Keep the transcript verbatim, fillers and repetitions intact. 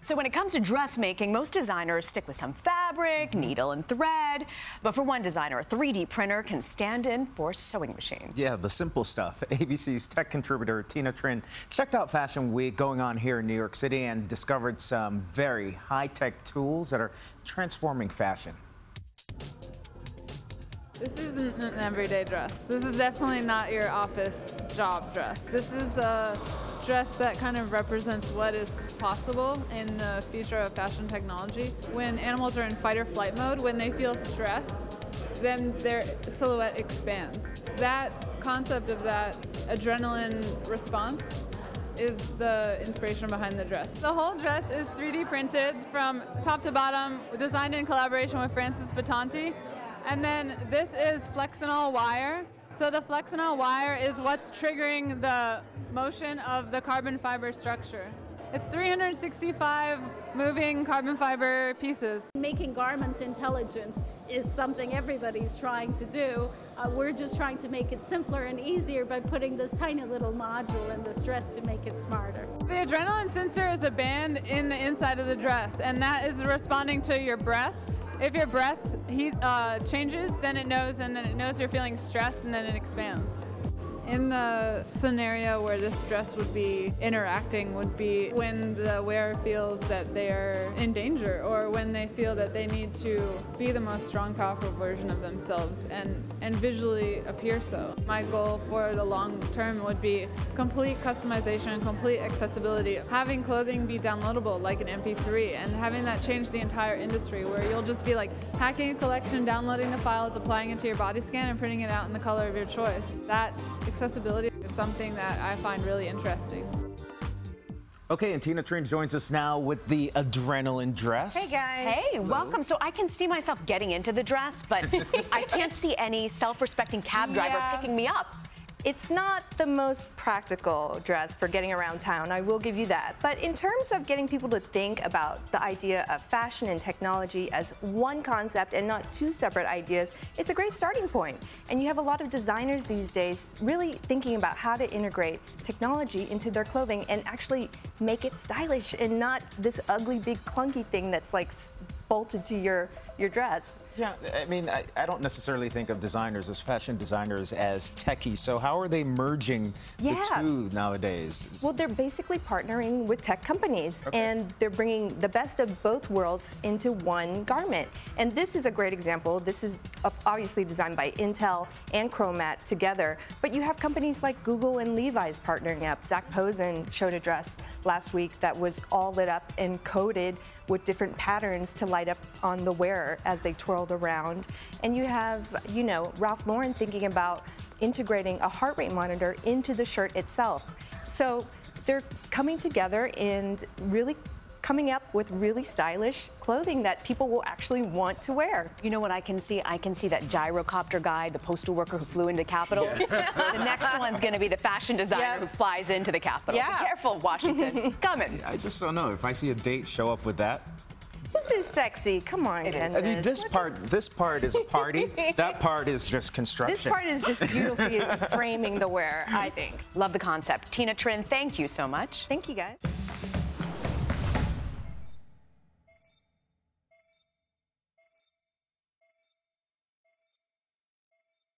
So when it comes to dressmaking, most designers stick with some fabric, needle, and thread. But for one designer, a three D printer can stand in for a sewing machine. Yeah, the simple stuff. A B C's tech contributor Tina Trin checked out Fashion Week going on here in New York City and discovered some very high-tech tools that are transforming fashion. This isn't an everyday dress. This is definitely not your office job dress. This is a dress that kind of represents what is possible in the future of fashion technology. When animals are in fight or flight mode, when they feel stress, then their silhouette expands. That concept of that adrenaline response is the inspiration behind the dress. The whole dress is three D printed from top to bottom, designed in collaboration with Francis Battanti. And then this is Flexinol wire. So the Flexinol wire is what's triggering the motion of the carbon fiber structure. It's three hundred sixty-five moving carbon fiber pieces. Making garments intelligent is something everybody's trying to do. Uh, we're just trying to make it simpler and easier by putting this tiny little module in this dress to make it smarter. The adrenaline sensor is a band in the inside of the dress, and that is responding to your breath. If your breath heat uh, changes, then it knows, and then it knows you're feeling stressed, and then it expands. In the scenario where this dress would be interacting would be when the wearer feels that they are in danger, or when they feel that they need to be the most strong, powerful version of themselves and, and visually appear so. My goal for the long term would be complete customization, complete accessibility, having clothing be downloadable like an M P three, and having that change the entire industry where you'll just be like hacking a collection, downloading the files, applying it to your body scan, and printing it out in the color of your choice. That accessibility is something that I find really interesting. Okay, and Tina Trin joins us now with the adrenaline dress. Hey guys. Hey, Hello. welcome. So I can see myself getting into the dress, but I can't see any self-respecting cab driver Yeah. picking me up. It's not the most practical dress for getting around town, I will give you that. But in terms of getting people to think about the idea of fashion and technology as one concept and not two separate ideas, it's a great starting point. And you have a lot of designers these days really thinking about how to integrate technology into their clothing and actually make it stylish and not this ugly, big, clunky thing that's like bolted to your, your dress. Yeah, I mean, I, I don't necessarily think of designers as fashion designers as techies. So how are they merging Yeah. the two nowadays? Well, they're basically partnering with tech companies, Okay. and they're bringing the best of both worlds into one garment. And this is a great example. This is obviously designed by Intel and Chromat together, but you have companies like Google and Levi's partnering up. Zach Posen showed a dress last week that was all lit up and coated with different patterns to light up on the wearer as they twirled around. And you have, you know, Ralph Lauren thinking about integrating a heart rate monitor into the shirt itself. So they're coming together and really coming up with really stylish clothing that people will actually want to wear. You know what I can see? I can see that gyrocopter guy, the postal worker who flew into the Capitol. The next one's going to be the fashion designer Yep. who flies into the Capitol. Yeah. Be careful, Washington. Coming. I just don't know. If I see a date show up with that. This is sexy. Come on, It is. Candace. I mean, this part, this part is a party. That part is just construction. This part is just beautifully framing the wearer, I think. Love the concept. Tina Trin, thank you so much. Thank you, guys.